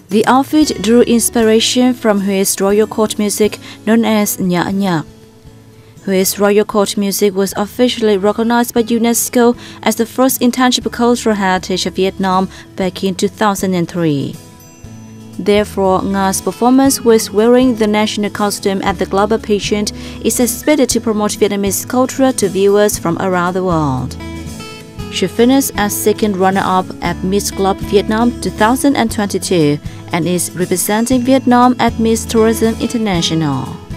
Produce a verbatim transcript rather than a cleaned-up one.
The outfit drew inspiration from Hue's royal court music known as Nguyen Nga. Hue's royal court music was officially recognized by UNESCO as the first intangible cultural heritage of Vietnam back in two thousand three. Therefore, Nga's performance with wearing the national costume at the global pageant is expected to promote Vietnamese culture to viewers from around the world. She finished as second runner-up at Miss Globe Vietnam two thousand twenty-two and is representing Vietnam at Miss Tourism International.